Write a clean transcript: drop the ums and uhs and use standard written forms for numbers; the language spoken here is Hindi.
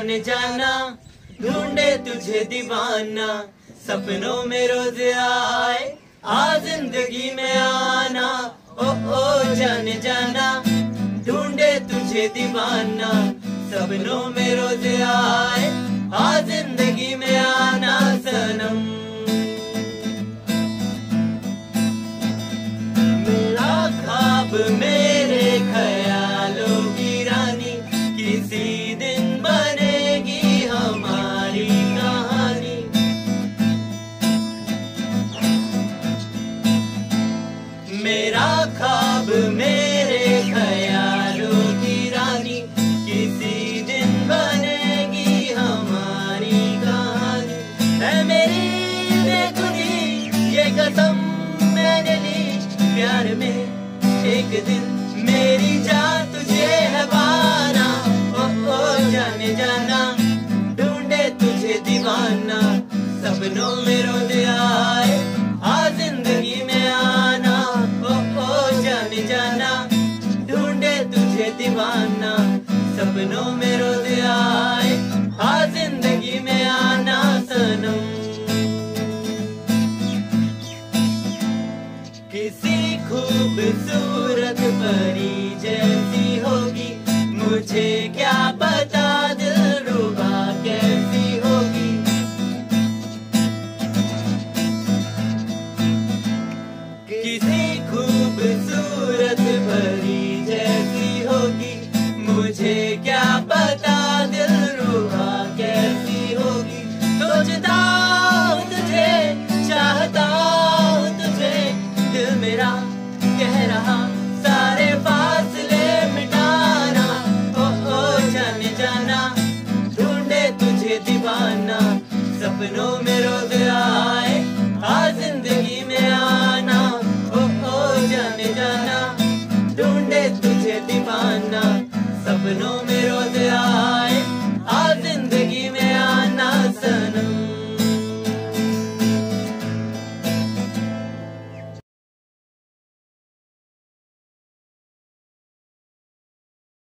जाने जाना, ढूंढे तुझे दीवाना, सपनों में रोज आए आ जिंदगी में आना। ओ जाने जाना, ढूंढे तुझे दीवाना, सपनों में रोज आए आ जिंदगी में आना सनम। मेरा ख्वाब मेरे ख्यालों की रानी, किसी दिन बनेगी हमारी कहानी। मेरा ख्वाब मेरे ख्यालों की रानी, किसी दिन बनेगी हमारी कहानी। है मेरी बेखुदी ये कसम मैंने ली, प्यार में एक दिन मेरी जान तुझे है पाना। ओ जाने जाना, ढूंढे तुझे दीवाना, सपनों में रोज आए आ जिंदगी में आना। ओ जाने जाना, ढूंढे तुझे दीवाना, सपनों में रोज आए आ जिंदगी में आना सनम। किसी खूबसूरत परी जैसी होगी, मुझे क्या पता दिलरुबा कैसी होगी। किसी खूबसूरत परी जैसी होगी, मुझे क्या पता दिलरुबा कैसी होगी। सोचता हूँ तुझे, चाहता हूँ तुझे, दिल मेरा कह रहा सारे फासले मिटाना। ओ जाने जाना, ढूंढे तुझे दीवाना, सपनों में रोज आए आ जिंदगी में आना। ओ जाने जाना, ढूंढे तुझे दीवाना, सपनों में रोज आए।